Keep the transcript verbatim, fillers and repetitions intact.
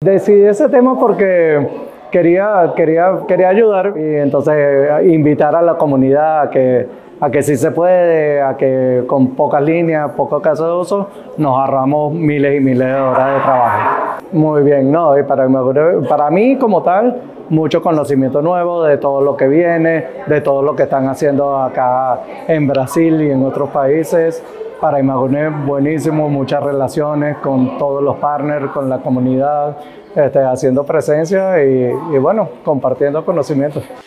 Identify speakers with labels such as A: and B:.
A: Decidí ese tema porque quería, quería, quería ayudar y entonces invitar a la comunidad a que, a que sí se puede, a que con pocas líneas, pocos casos de uso, nos ahorramos miles y miles de horas de trabajo. Muy bien, ¿no? Y para, para mí como tal, mucho conocimiento nuevo de todo lo que viene, de todo lo que están haciendo acá en Brasil y en otros países. Para Imaguné, buenísimo, muchas relaciones con todos los partners, con la comunidad, este, haciendo presencia y, y bueno, compartiendo conocimientos.